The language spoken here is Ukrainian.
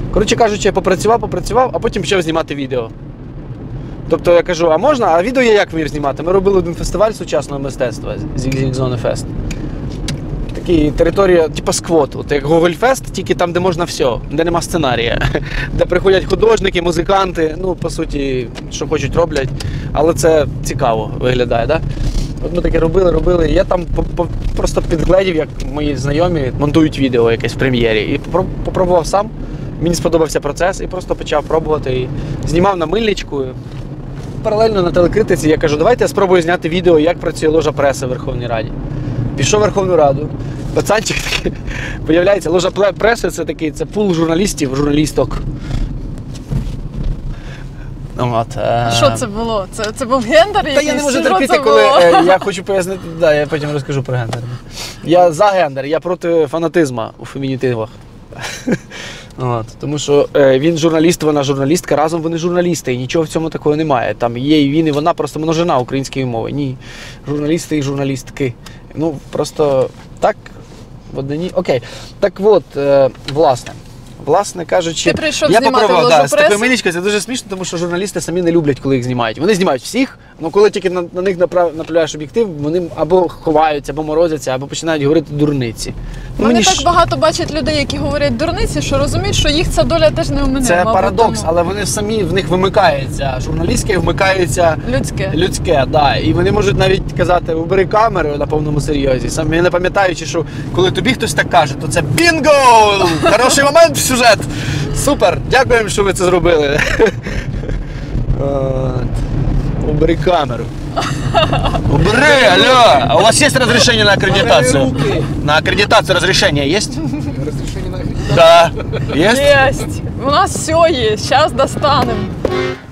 Коротше кажучи, я попрацював, а потім почав знімати відео. Тобто я кажу, а можна? А відео я як вмів знімати? Ми робили один фестиваль сучасного мистецтва, Zig Zone Fest. Такий територія, типу сквот, от як Гогольфест, тільки там, де можна все, де нема сценарія. Де приходять художники, музиканти, ну, по суті, що хочуть роблять. Але це цікаво виглядає, да? От ми таке робили. Я там просто підгледів, як мої знайомі монтують відео якесь в прем'єрі. І попробував сам. Мені сподобався процес і просто почав пробувати. І знімав на мильничку. Паралельно на телекритиці я кажу, давайте я спробую зняти відео, як працює ложа преси в Верховній Раді. Пішов в Верховну Раду. Пацанчик такий, виявляється, ложа преси це такий, це пул журналістів, журналісток. Що це було? Це був гендер якийсь? Та я не можу терпіти, коли я хочу пояснити, да, я потім розкажу про гендер. Я за гендер, я проти фанатизму у фемінітивах. Тому що він журналіст, вона журналістка, разом вони журналісти, і нічого в цьому такого немає. Там є і він, і вона просто множина української мови. Ні, журналісти і журналістки. Ну, просто так, в однині. Окей. Так от, власне кажучи, ти прийшов знімати ложу преси? З такою милічкою, це дуже смішно, тому що журналісти самі не люблять, коли їх знімають. Вони знімають всіх, але коли тільки на них направляєш об'єктив, вони або ховаються, або морозяться, або починають говорити дурниці. Мені так багато бачать людей, які говорять дурниці, що розуміють, що їх ця доля теж не омине. Це парадокс, але вони самі, в них вимикається журналістське, вмикається людське, да. І вони можуть навіть казати, убери камеру на повному серйозі, самі не пам'ятаючи, що коли тобі хтось так каже, то це бінго! Хороший момент в сюжет! Супер! Дякуємо, що ви це зробили. Убери камеру. Убери, алло! А у вас есть разрешение на аккредитацию? На аккредитацию разрешение есть? Разрешение на Да. Есть? Есть. У нас все есть. Сейчас достанем.